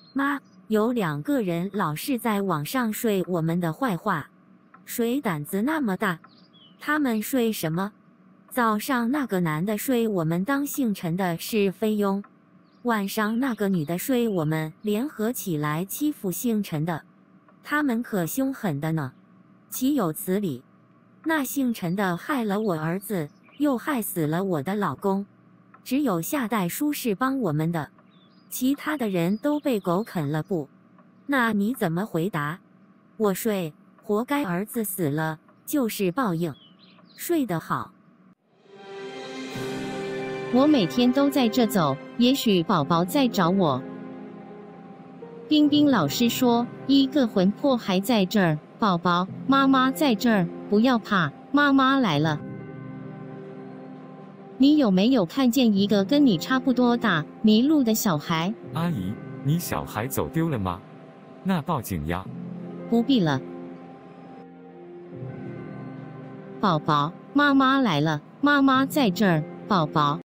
妈，有2个人老是在网上说我们的坏话，谁胆子那么大？他们说什么？早上那个男的说我们当姓陈的是菲佣，晚上那个女的说我们联合起来欺负姓陈的，他们可凶狠的呢，岂有此理！那姓陈的害了我儿子，又害死了我的老公，只有夏代书是帮我们的，其他的人都被狗啃了不？那你怎么回答？我说，活该儿子死了，就是报应。睡得好。 我每天都在这走，也许宝宝在找我。冰冰老师说，一个魂魄还在这儿，宝宝，妈妈在这儿，不要怕，妈妈来了。你有没有看见一个跟你差不多大迷路的小孩？ 阿姨，你小孩走丢了吗？那报警呀。 不必了。宝宝，妈妈来了，妈妈在这儿，宝宝。